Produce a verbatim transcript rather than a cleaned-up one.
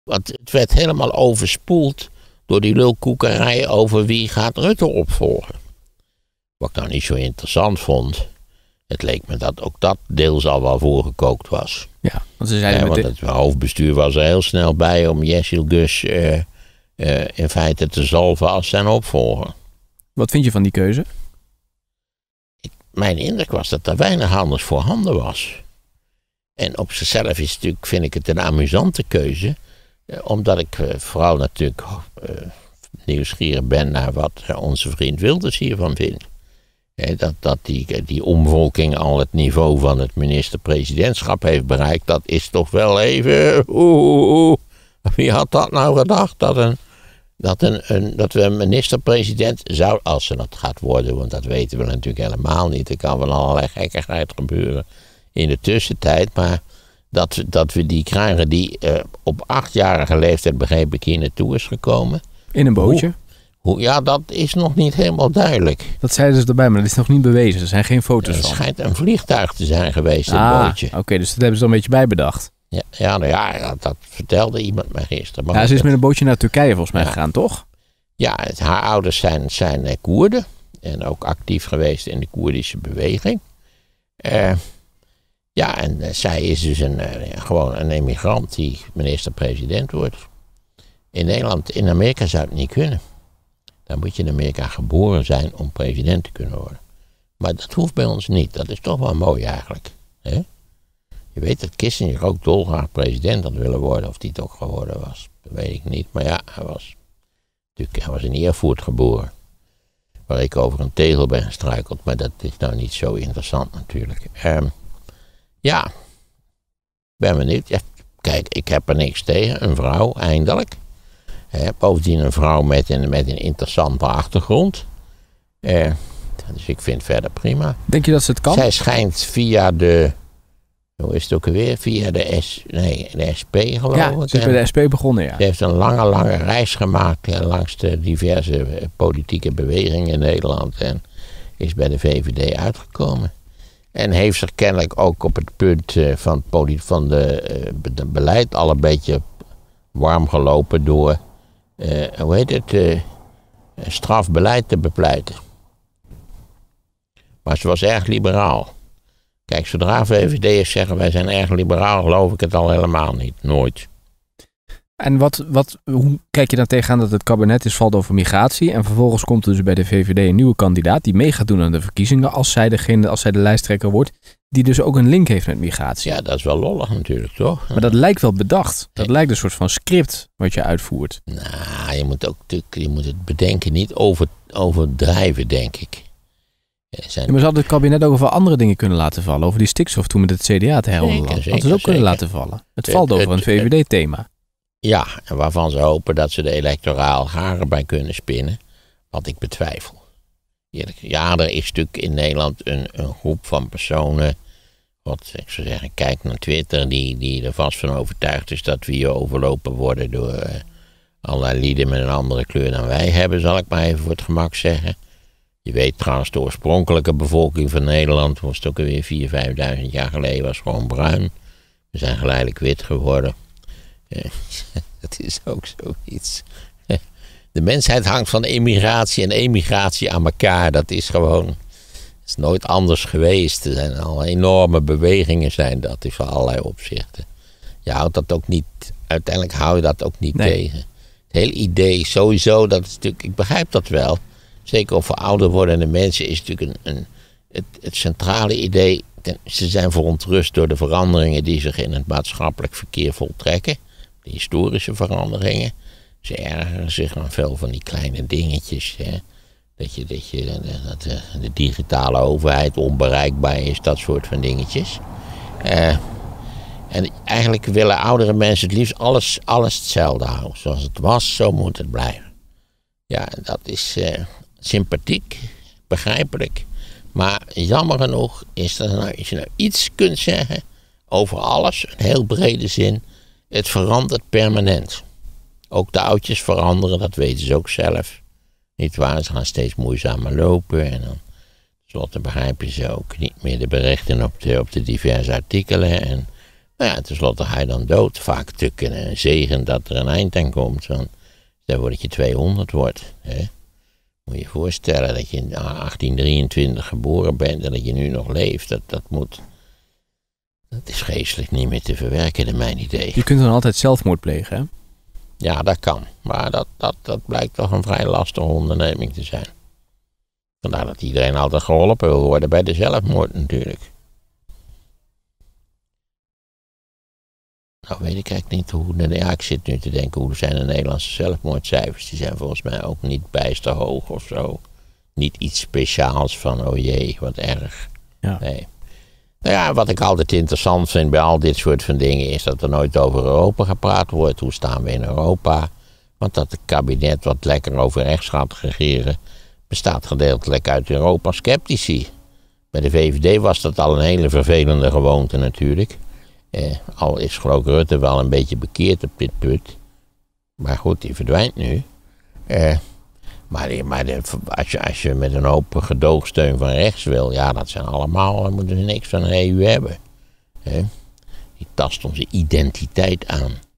Want het werd helemaal overspoeld door die lulkoekerij over wie gaat Rutte opvolgen. Wat ik nou niet zo interessant vond. Het leek me dat ook dat deels al wel voorgekookt was. Ja, want ze zeiden ja, want de... het hoofdbestuur was er heel snel bij om Jessil Gus uh, uh, in feite te zalven als zijn opvolger. Wat vind je van die keuze? Ik, mijn indruk was dat er weinig anders voorhanden was. En op zichzelf is het natuurlijk, vind ik het een amusante keuze. Uh, omdat ik uh, vooral natuurlijk uh, nieuwsgierig ben naar wat uh, onze vriend Wilders hiervan vindt. He, dat dat die, die omvolking al het niveau van het minister-presidentschap heeft bereikt, dat is toch wel even... Oeh, oeh, wie had dat nou gedacht? Dat, een, dat, een, een, dat we een minister-president zou, als ze dat gaat worden, want dat weten we natuurlijk helemaal niet. Er kan van allerlei gekkigheid gebeuren in de tussentijd. Maar dat, dat we die krijgen die uh, op achtjarige leeftijd, begreep ik, hier naartoe is gekomen. In een bootje? Hoe, hoe, ja, dat is nog niet helemaal duidelijk. Dat zeiden ze erbij, maar dat is nog niet bewezen. Er zijn geen foto's ja, van. Het schijnt een vliegtuig te zijn geweest, een ah, bootje. Oké, okay, dus dat hebben ze dan een beetje bijbedacht. Ja, ja, nou ja, dat, dat vertelde iemand mij gisteren. Maar ja, ze is dat, met een bootje naar Turkije volgens mij ja. gegaan, toch? Ja, het, haar ouders zijn, zijn uh, Koerden. En ook actief geweest in de Koerdische beweging. Uh, ja, en uh, zij is dus een, uh, gewoon een emigrant die minister-president wordt. In Nederland, in Amerika zou het niet kunnen. Dan moet je in Amerika geboren zijn om president te kunnen worden. Maar dat hoeft bij ons niet. Dat is toch wel mooi eigenlijk. Hè? Je weet dat Kissinger ook dolgraag president had willen worden. Of die het ook geworden was. Dat weet ik niet. Maar ja, hij was, natuurlijk, hij was in Erfurt geboren. Waar ik over een tegel ben gestruikeld. Maar dat is nou niet zo interessant natuurlijk. Um, ja, ben benieuwd. Ja, kijk, ik heb er niks tegen. Een vrouw, eindelijk. He, bovendien een vrouw met een, met een interessante achtergrond. Eh, dus ik vind het verder prima. Denk je dat ze het kan? Zij schijnt via de... Hoe is het ook alweer? Via de, S, nee, de S P geloof ja, ik. Ja, ze is bij de S P begonnen, ja. Ze heeft een lange, lange reis gemaakt ja, langs de diverse politieke bewegingen in Nederland. En is bij de V V D uitgekomen. En heeft zich kennelijk ook op het punt uh, van, van de, uh, de beleid al een beetje warm gelopen door... Uh, hoe heet het, uh, strafbeleid te bepleiten. Maar ze was erg liberaal. Kijk, zodra V V D'ers zeggen wij zijn erg liberaal, geloof ik het al helemaal niet. Nooit. En wat, wat, hoe kijk je dan tegenaan dat het kabinet is valt over migratie en vervolgens komt er dus bij de V V D een nieuwe kandidaat die mee gaat doen aan de verkiezingen als zij, degene, als zij de lijsttrekker wordt, die dus ook een link heeft met migratie. Ja, dat is wel lollig natuurlijk, toch? Maar dat lijkt wel bedacht. Dat nee. lijkt een soort van script wat je uitvoert. Nou, je moet ook je moet het bedenken niet over, overdrijven, denk ik. Ja, zijn... ja, maar ze hadden het kabinet ook over andere dingen kunnen laten vallen. Over die stikstof toen met het C D A te heronderland. Hadden ze het ook zeker. kunnen laten vallen. Het valt het, over het, een V V D-thema. Ja, en waarvan ze hopen dat ze de electoraal haren bij kunnen spinnen. Wat ik betwijfel. Ja, er is natuurlijk in Nederland een, een groep van personen. Wat ik zou zeggen, kijk naar Twitter. Die, die er vast van overtuigd is dat we hier overlopen worden door uh, allerlei lieden met een andere kleur dan wij hebben. Zal ik maar even voor het gemak zeggen. Je weet trouwens, de oorspronkelijke bevolking van Nederland, was het ook alweer vierduizend, vijfduizend jaar geleden, was gewoon bruin. We zijn geleidelijk wit geworden. Dat is ook zoiets. De mensheid hangt van emigratie en emigratie aan elkaar. Dat is gewoon, dat is nooit anders geweest. Er zijn al enorme bewegingen zijn dat in allerlei opzichten. Je houdt dat ook niet, uiteindelijk hou je dat ook niet nee. tegen. Het hele idee sowieso, dat is natuurlijk, ik begrijp dat wel. Zeker over ouder wordende mensen is natuurlijk een, een, het, het centrale idee. Ze zijn verontrust door de veranderingen die zich in het maatschappelijk verkeer voltrekken. De historische veranderingen. Ze ergeren zich aan veel van die kleine dingetjes. Hè. Dat, je, dat, je, dat de, de digitale overheid onbereikbaar is, dat soort van dingetjes. Uh, en eigenlijk willen oudere mensen het liefst alles, alles hetzelfde houden. Zoals het was, zo moet het blijven. Ja, dat is uh, sympathiek, begrijpelijk. Maar jammer genoeg is dat nou, als je nou iets kunt zeggen over alles, een heel brede zin, het verandert permanent. Ook de oudjes veranderen, dat weten ze ook zelf. Niet waar, ze gaan steeds moeizamer lopen en dan tenslotte begrijpen ze ook niet meer de berichten op de, op de diverse artikelen. En Nou ja, tenslotte ga je dan dood. Vaak natuurlijk een zegen dat er een eind aan komt. Want stel voor dat je tweehonderd wordt. Hè? Moet je je voorstellen dat je in achttien drieëntwintig geboren bent en dat je nu nog leeft. Dat, dat moet... Dat is geestelijk niet meer te verwerken, naar mijn idee. Je kunt dan altijd zelfmoord plegen, hè? Ja, dat kan. Maar dat, dat, dat blijkt toch een vrij lastige onderneming te zijn. Vandaar dat iedereen altijd geholpen wil worden bij de zelfmoord natuurlijk. Nou weet ik eigenlijk niet hoe... Ja, ik zit nu te denken, hoe zijn de Nederlandse zelfmoordcijfers? Die zijn volgens mij ook niet bijster hoog of zo. Niet iets speciaals van, oh jee, wat erg. Ja. Nee. Nou ja, wat ik altijd interessant vind bij al dit soort van dingen... is dat er nooit over Europa gepraat wordt. Hoe staan we in Europa? Want dat het kabinet wat lekker over rechts gaat regeren... bestaat gedeeltelijk uit Europa-sceptici. Bij de V V D was dat al een hele vervelende gewoonte natuurlijk... Eh, al is geloof ik Rutte wel een beetje bekeerd op dit punt. Maar goed, die verdwijnt nu. Eh, maar maar de, als, je, als je met een hoop gedoogsteun van rechts wil... ja, dat zijn allemaal... dan moeten ze niks van de E U hebben. Eh, die tast onze identiteit aan.